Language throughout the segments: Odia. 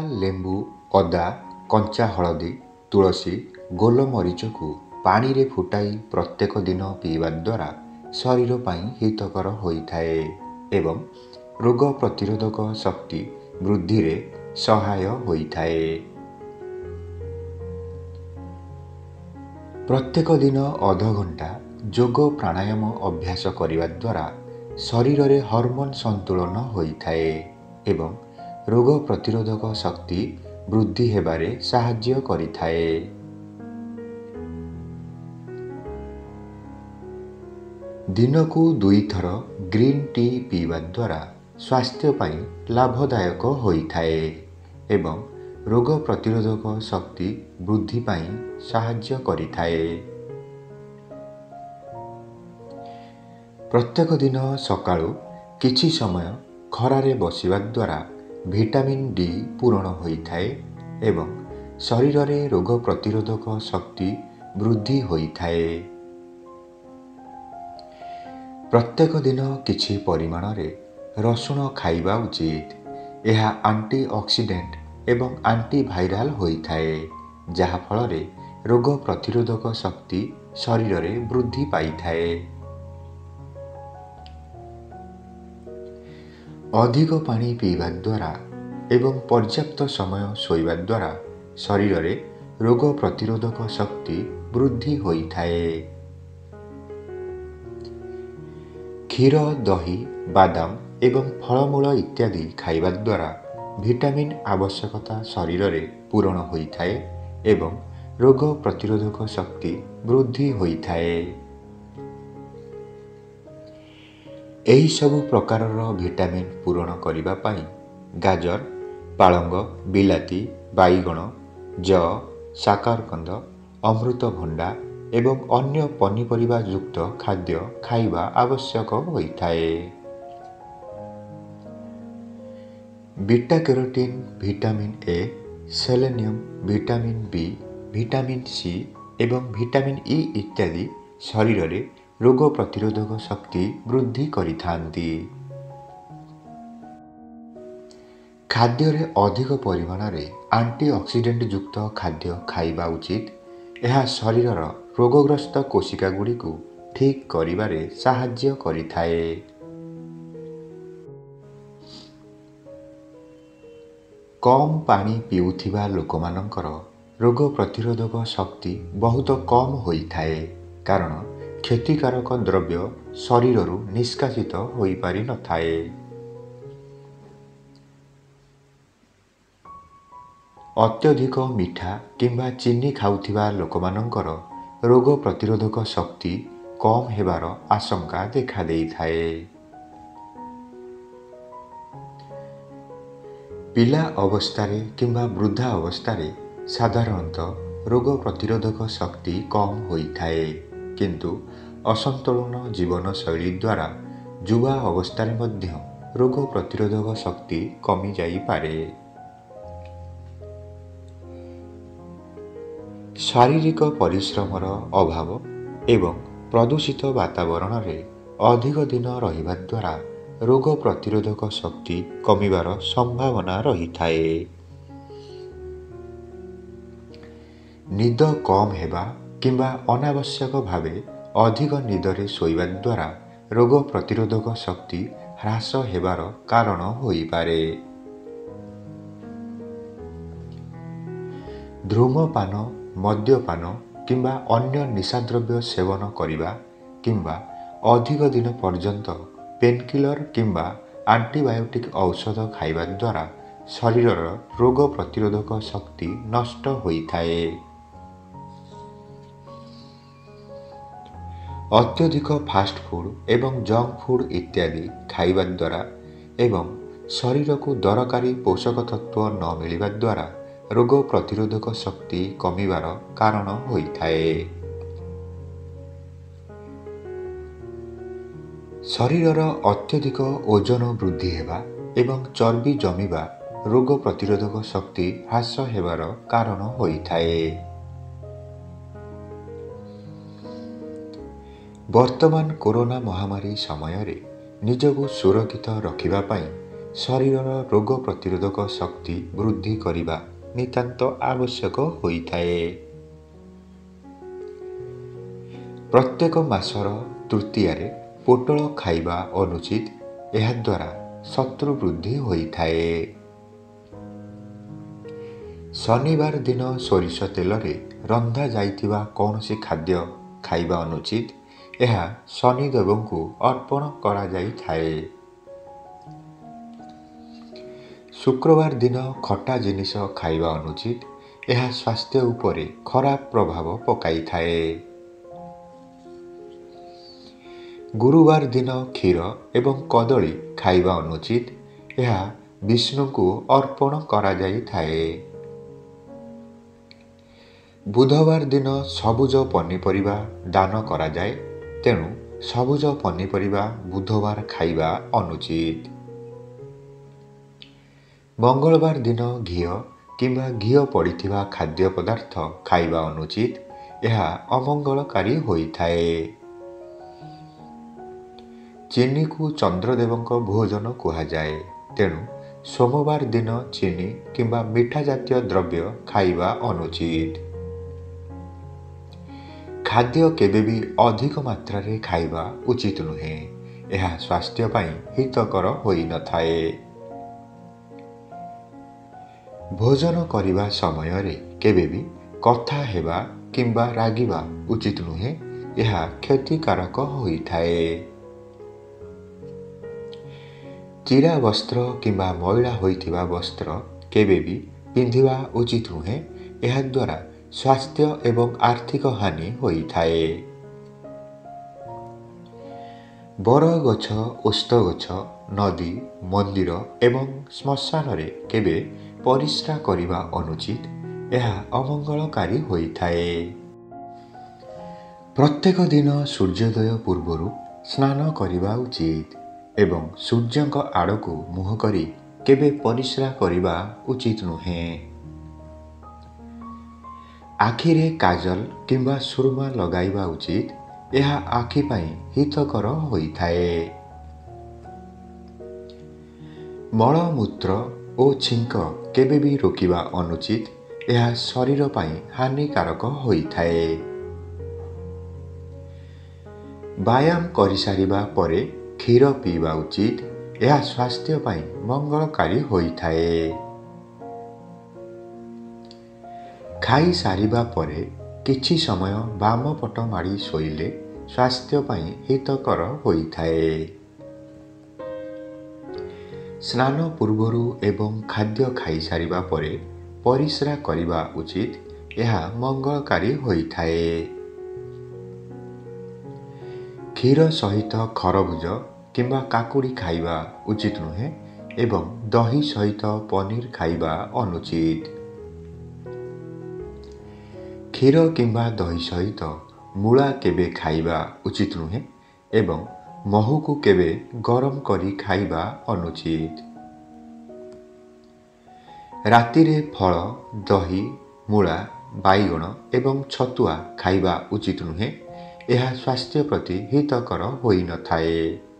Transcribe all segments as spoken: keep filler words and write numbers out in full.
ଲେମ୍ବୁ, ଅଦା, କଞ୍ଚା ହଳଦୀ, ତୁଳସୀ, ଗୋଲମରିଚକୁ ପାଣିରେ ଫୁଟାଇ ପ୍ରତ୍ୟେକ ଦିନ ପିଇବା ଦ୍ୱାରା ଶରୀର ପାଇଁ ହିତକର ହୋଇଥାଏ ଏବଂ ରୋଗ ପ୍ରତିରୋଧକ ଶକ୍ତି ବୃଦ୍ଧିରେ ସହାୟ ହୋଇଥାଏ। ପ୍ରତ୍ୟେକ ଦିନ ଅଧଘଣ୍ଟା ଯୋଗ ପ୍ରାଣାୟାମ ଅଭ୍ୟାସ କରିବା ଦ୍ୱାରା ଶରୀରରେ ହର୍ମୋନ ସନ୍ତୁଳନ ହୋଇଥାଏ ଏବଂ ରୋଗ ପ୍ରତିରୋଧକ ଶକ୍ତି ବୃଦ୍ଧି ହେବାରେ ସାହାଯ୍ୟ କରିଥାଏ। ଦିନକୁ ଦୁଇଥର ଗ୍ରୀନ୍ ଟି ପିଇବା ଦ୍ୱାରା ସ୍ୱାସ୍ଥ୍ୟ ପାଇଁ ଲାଭଦାୟକ ହୋଇଥାଏ ଏବଂ ରୋଗ ପ୍ରତିରୋଧକ ଶକ୍ତି ବୃଦ୍ଧି ପାଇଁ ସାହାଯ୍ୟ କରିଥାଏ। ପ୍ରତ୍ୟେକ ଦିନ ସକାଳୁ କିଛି ସମୟ ଖରାରେ ବସିବା ଦ୍ୱାରା ଭିଟାମିନ୍ ଡି ପୂରଣ ହୋଇଥାଏ ଏବଂ ଶରୀରରେ ରୋଗ ପ୍ରତିରୋଧକ ଶକ୍ତି ବୃଦ୍ଧି ହୋଇଥାଏ। ପ୍ରତ୍ୟେକ ଦିନ କିଛି ପରିମାଣରେ ରସୁଣ ଖାଇବା ଉଚିତ। ଏହା ଆଣ୍ଟି ଅକ୍ସିଡେଣ୍ଟ ଏବଂ ଆଣ୍ଟିଭାଇରାଲ ହୋଇଥାଏ, ଯାହାଫଳରେ ରୋଗ ପ୍ରତିରୋଧକ ଶକ୍ତି ଶରୀରରେ ବୃଦ୍ଧି ପାଇଥାଏ। ଅଧିକ ପାଣି ପିଇବା ଦ୍ୱାରା ଏବଂ ପର୍ଯ୍ୟାପ୍ତ ସମୟ ଶୋଇବା ଦ୍ୱାରା ଶରୀରରେ ରୋଗ ପ୍ରତିରୋଧକ ଶକ୍ତି ବୃଦ୍ଧି ହୋଇଥାଏ। କ୍ଷୀର, ଦହି, ବାଦାମ ଏବଂ ଫଳମୂଳ ଇତ୍ୟାଦି ଖାଇବା ଦ୍ୱାରା ଭିଟାମିନ୍ ଆବଶ୍ୟକତା ଶରୀରରେ ପୂରଣ ହୋଇଥାଏ ଏବଂ ରୋଗ ପ୍ରତିରୋଧକ ଶକ୍ତି ବୃଦ୍ଧି ହୋଇଥାଏ। ଏହି ସବୁ ପ୍ରକାରର ଭିଟାମିନ୍ ପୂରଣ କରିବା ପାଇଁ ଗାଜର, ପାଳଙ୍ଗ, ବିଲାତି, ବାଇଗଣ, ଯଅ, ସାକାରକନ୍ଦ, ଅମୃତଭଣ୍ଡା ଏବଂ ଅନ୍ୟ ପନିପରିବା ଯୁକ୍ତ ଖାଦ୍ୟ ଖାଇବା ଆବଶ୍ୟକ ହୋଇଥାଏ। Beta carotene, vitamin A, selenium, vitamin B, vitamin C ଏବଂ ଭିଟାମିନ୍ ଇ ଇତ୍ୟାଦି ଶରୀରରେ ରୋଗ ପ୍ରତିରୋଧକ ଶକ୍ତି ବୃଦ୍ଧି କରିଥାନ୍ତି। ଖାଦ୍ୟରେ ଅଧିକ ପରିମାଣରେ ଆଣ୍ଟି ଅକ୍ସିଡେଣ୍ଟ ଯୁକ୍ତ ଖାଦ୍ୟ ଖାଇବା ଉଚିତ। ଏହା ଶରୀରର ରୋଗଗ୍ରସ୍ତ କୋଶିକା ଗୁଡ଼ିକୁ ଠିକ୍ କରିବାରେ ସାହାଯ୍ୟ କରିଥାଏ। କମ୍ ପାଣି ପିଉଥିବା ଲୋକମାନଙ୍କର ରୋଗ ପ୍ରତିରୋଧକ ଶକ୍ତି ବହୁତ କମ୍ ହୋଇଥାଏ, କାରଣ କ୍ଷତିକାରକ ଦ୍ରବ୍ୟ ଶରୀରରୁ ନିଷ୍କାସିତ ହୋଇପାରିନଥାଏ। ଅତ୍ୟଧିକ ମିଠା କିମ୍ବା ଚିନି ଖାଉଥିବା ଲୋକମାନଙ୍କର ରୋଗ ପ୍ରତିରୋଧକ ଶକ୍ତି କମ୍ ହେବାର ଆଶଙ୍କା ଦେଖାଦେଇଥାଏ। ପିଲା ଅବସ୍ଥାରେ କିମ୍ବା ବୃଦ୍ଧା ଅବସ୍ଥାରେ ସାଧାରଣତଃ ରୋଗ ପ୍ରତିରୋଧକ ଶକ୍ତି କମ୍ ହୋଇଥାଏ, କିନ୍ତୁ ଅସନ୍ତୁଳନ ଜୀବନଶୈଳୀ ଦ୍ୱାରା ଯୁବା ଅବସ୍ଥାରେ ମଧ୍ୟ ରୋଗ ପ୍ରତିରୋଧକ ଶକ୍ତି କମିଯାଇପାରେ। ଶାରୀରିକ ପରିଶ୍ରମର ଅଭାବ ଏବଂ ପ୍ରଦୂଷିତ ବାତାବରଣରେ ଅଧିକ ଦିନ ରହିବା ଦ୍ୱାରା ରୋଗ ପ୍ରତିରୋଧକ ଶକ୍ତି କମିବାର ସମ୍ଭାବନା ରହିଥାଏ। ନିଦ କମ୍ ହେବା କିମ୍ବା ଅନାବଶ୍ୟକ ଭାବେ ଅଧିକ ନିଦରେ ଶୋଇବା ଦ୍ୱାରା ରୋଗ ପ୍ରତିରୋଧକ ଶକ୍ତି ହ୍ରାସ ହେବାର କାରଣ ହୋଇପାରେ। ଧୂମପାନ, ମଦ୍ୟପାନ କିମ୍ବା ଅନ୍ୟ ନିଶାଦ୍ରବ୍ୟ ସେବନ କରିବା କିମ୍ବା ଅଧିକ ଦିନ ପର୍ଯ୍ୟନ୍ତ ପେନକିଲର କିମ୍ବା ଆଣ୍ଟିବାୟୋଟିକ୍ ଔଷଧ ଖାଇବା ଦ୍ୱାରା ଶରୀରର ରୋଗ ପ୍ରତିରୋଧକ ଶକ୍ତି ନଷ୍ଟ ହୋଇଥାଏ। ଅତ୍ୟଧିକ ଫାଷ୍ଟଫୁଡ୍ ଏବଂ ଜଙ୍କ ଫୁଡ୍ ଇତ୍ୟାଦି ଖାଇବା ଦ୍ୱାରା ଏବଂ ଶରୀରକୁ ଦରକାରୀ ପୋଷକ ତତ୍ତ୍ୱ ନ ମିଳିବା ଦ୍ୱାରା ରୋଗ ପ୍ରତିରୋଧକ ଶକ୍ତି କମିବାର କାରଣ ହୋଇଥାଏ। ଶରୀରର ଅତ୍ୟଧିକ ଓଜନ ବୃଦ୍ଧି ହେବା ଏବଂ ଚର୍ବି ଜମିବା ରୋଗ ପ୍ରତିରୋଧକ ଶକ୍ତି ହ୍ରାସ ହେବାର କାରଣ ହୋଇଥାଏ। ବର୍ତ୍ତମାନ କରୋନା ମହାମାରୀ ସମୟରେ ନିଜକୁ ସୁରକ୍ଷିତ ରଖିବା ପାଇଁ ଶରୀରର ରୋଗ ପ୍ରତିରୋଧକ ଶକ୍ତି ବୃଦ୍ଧି କରିବା ନିତାନ୍ତ ଆବଶ୍ୟକ ହୋଇଥାଏ। ପ୍ରତ୍ୟେକ ମାସର ତୃତୀୟାରେ ପୋଟଳ ଖାଇବା ଅନୁଚିତ। ଏହାଦ୍ୱାରା ଶତ୍ରୁ ବୃଦ୍ଧି ହୋଇଥାଏ। ଶନିବାର ଦିନ ସୋରିଷ ତେଲରେ ରନ୍ଧା ଯାଇଥିବା କୌଣସି ଖାଦ୍ୟ ଖାଇବା ଅନୁଚିତ। ଏହା ଶନିଦେବଙ୍କୁ ଅର୍ପଣ କରାଯାଇଥାଏ। ଶୁକ୍ରବାର ଦିନ ଖଟା ଜିନିଷ ଖାଇବା ଅନୁଚିତ। ଏହା ସ୍ୱାସ୍ଥ୍ୟ ଉପରେ ଖରାପ ପ୍ରଭାବ ପକାଇଥାଏ। ଗୁରୁବାର ଦିନ କ୍ଷୀର ଏବଂ କଦଳୀ ଖାଇବା ଅନୁଚିତ। ଏହା ବିଷ୍ଣୁଙ୍କୁ ଅର୍ପଣ କରାଯାଇଥାଏ। ବୁଧବାର ଦିନ ସବୁଜ ପନିପରିବା ଦାନ କରାଯାଏ। ତେଣୁ ସବୁଜ ପନିପରିବା ବୁଧବାର ଖାଇବା ଅନୁଚିତ। ମଙ୍ଗଳବାର ଦିନ ଘିଅ କିମ୍ବା ଘିଅ ପଡ଼ିଥିବା ଖାଦ୍ୟ ପଦାର୍ଥ ଖାଇବା ଅନୁଚିତ। ଏହା ଅମଙ୍ଗଳକାରୀ ହୋଇଥାଏ। ଚିନିକୁ ଚନ୍ଦ୍ରଦେବଙ୍କ ଭୋଜନ କୁହାଯାଏ। ତେଣୁ ସୋମବାର ଦିନ ଚିନି କିମ୍ବା ମିଠା ଜାତୀୟ ଦ୍ରବ୍ୟ ଖାଇବା ଅନୁଚିତ। ଖାଦ୍ୟ କେବେ ବି ଅଧିକ ମାତ୍ରାରେ ଖାଇବା ଉଚିତ ନୁହେଁ। ଏହା ସ୍ୱାସ୍ଥ୍ୟ ପାଇଁ ହିତକର ହୋଇନଥାଏ। ଭୋଜନ କରିବା ସମୟରେ କେବେ ବି କଥା ହେବା କିମ୍ବା ରାଗିବା ଉଚିତ ନୁହେଁ। ଏହା କ୍ଷତିକାରକ ହୋଇଥାଏ। ଚିରା ବସ୍ତ୍ର କିମ୍ବା ମଇଳା ହୋଇଥିବା ବସ୍ତ୍ର କେବେ ବି ପିନ୍ଧିବା ଉଚିତ ନୁହେଁ। ଏହାଦ୍ୱାରା ସ୍ୱାସ୍ଥ୍ୟ ଏବଂ ଆର୍ଥିକ ହାନି ହୋଇଥାଏ। ବରଗଛ, ଓସ୍ତ ଗଛ, ନଦୀ, ମନ୍ଦିର ଏବଂ ଶ୍ମଶାନରେ କେବେ ପରିସ୍ରା କରିବା ଅନୁଚିତ। ଏହା ଅମଙ୍ଗଳକାରୀ ହୋଇଥାଏ। ପ୍ରତ୍ୟେକ ଦିନ ସୂର୍ଯ୍ୟୋଦୟ ପୂର୍ବରୁ ସ୍ନାନ କରିବା ଉଚିତ ଏବଂ ସୂର୍ଯ୍ୟଙ୍କ ଆଡ଼କୁ ମୁହଁ କରି କେବେ ପରିସ୍ରା କରିବା ଉଚିତ ନୁହେଁ। ଆଖିରେ କାଜଲ କିମ୍ବା ସୁରୁମା ଲଗାଇବା ଉଚିତ। ଏହା ଆଖି ପାଇଁ ହିତକର ହୋଇଥାଏ। ମଳମୂତ୍ର ଓ ଛିଙ୍କ କେବେ ବି ରୋକିବା ଅନୁଚିତ। ଏହା ଶରୀର ପାଇଁ ହାନିକାରକ ହୋଇଥାଏ। ବ୍ୟାୟାମ କରିସାରିବା ପରେ କ୍ଷୀର ପିଇବା ଉଚିତ। ଏହା ସ୍ୱାସ୍ଥ୍ୟ ପାଇଁ ମଙ୍ଗଳକାରୀ ହୋଇଥାଏ। ଖାଇସାରିବା ପରେ କିଛି ସମୟ ବାମ ପଟ ମାଡ଼ି ଶୋଇଲେ ସ୍ୱାସ୍ଥ୍ୟ ପାଇଁ ହିତକର ହୋଇଥାଏ। ସ୍ନାନ ପୂର୍ବରୁ ଏବଂ ଖାଦ୍ୟ ଖାଇସାରିବା ପରେ ପରିସ୍ରା କରିବା ଉଚିତ। ଏହା ମଙ୍ଗଳକାରୀ ହୋଇଥାଏ। କ୍ଷୀର ସହିତ ଖରଭୁଜ କିମ୍ବା କାକୁଡ଼ି ଖାଇବା ଉଚିତ ନୁହେଁ ଏବଂ ଦହି ସହିତ ପନିର ଖାଇବା ଅନୁଚିତ। କ୍ଷୀର କିମ୍ବା ଦହି ସହିତ ମୂଳା କେବେ ଖାଇବା ଉଚିତ ନୁହେଁ ଏବଂ ମହୁକୁ କେବେ ଗରମ କରି ଖାଇବା ଅନୁଚିତ। ରାତିରେ ଫଳ, ଦହି, ମୂଳା, ବାଇଗଣ ଏବଂ ଛତୁଆ ଖାଇବା ଉଚିତ ନୁହେଁ। ଏହା ସ୍ୱାସ୍ଥ୍ୟ ପ୍ରତି ହିତକର ହୋଇନଥାଏ।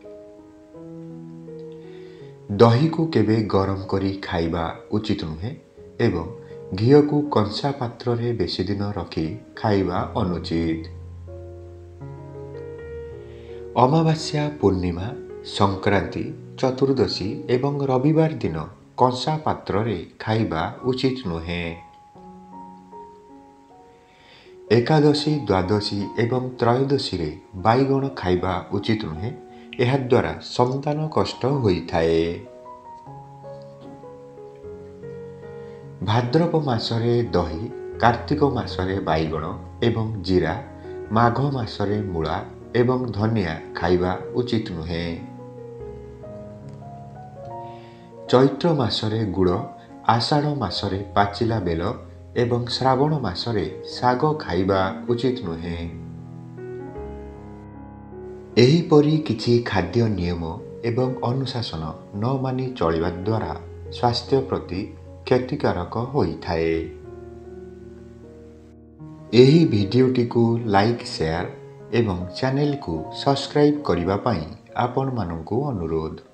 ଦହିକୁ କେବେ ଗରମ କରି ଖାଇବା ଉଚିତ ନୁହେଁ ଏବଂ ଘିଅକୁ କଂସା ପାତ୍ରରେ ବେଶୀ ଦିନ ରଖି ଖାଇବା ଅନୁଚିତ। ଅମାବାସ୍ୟା, ପୂର୍ଣ୍ଣିମା, ସଂକ୍ରାନ୍ତି, ଚତୁର୍ଦ୍ଦଶୀ ଏବଂ ରବିବାର ଦିନ କଂସା ପାତ୍ରରେ ଖାଇବା ଉଚିତ ନୁହେଁ। ଏକାଦଶୀ, ଦ୍ୱାଦଶୀ ଏବଂ ତ୍ରୟୋଦଶୀରେ ବାଇଗଣ ଖାଇବା ଉଚିତ ନୁହେଁ। ଏହାଦ୍ୱାରା ସନ୍ତାନ କଷ୍ଟ ହୋଇଥାଏ। ଭାଦ୍ରବ ମାସରେ ଦହି, କାର୍ତ୍ତିକ ମାସରେ ବାଇଗଣ ଏବଂ ଜିରା, ମାଘ ମାସରେ ମୂଳା ଏବଂ ଧନିଆ ଖାଇବା ଉଚିତ ନୁହେଁ। ଚୈତ୍ର ମାସରେ ଗୁଡ଼, ଆଷାଢ଼ ମାସରେ ପାଚିଲା ବେଲ ଏବଂ ଶ୍ରାବଣ ମାସରେ ଶାଗ ଖାଇବା ଉଚିତ ନୁହେଁ। ଏହିପରି କିଛି ଖାଦ୍ୟ ନିୟମ ଏବଂ ଅନୁଶାସନ ନ ମାନି ଚଳିବା ଦ୍ୱାରା ସ୍ୱାସ୍ଥ୍ୟ ପ୍ରତି କ୍ଷତିକାରକ ହୋଇଥାଏ। ଏହି ଭିଡ଼ିଓଟିକୁ ଲାଇକ୍, ସେୟାର ଏବଂ ଚ୍ୟାନେଲକୁ ସବସ୍କ୍ରାଇବ୍ କରିବା ପାଇଁ ଆପଣମାନଙ୍କୁ ଅନୁରୋଧ।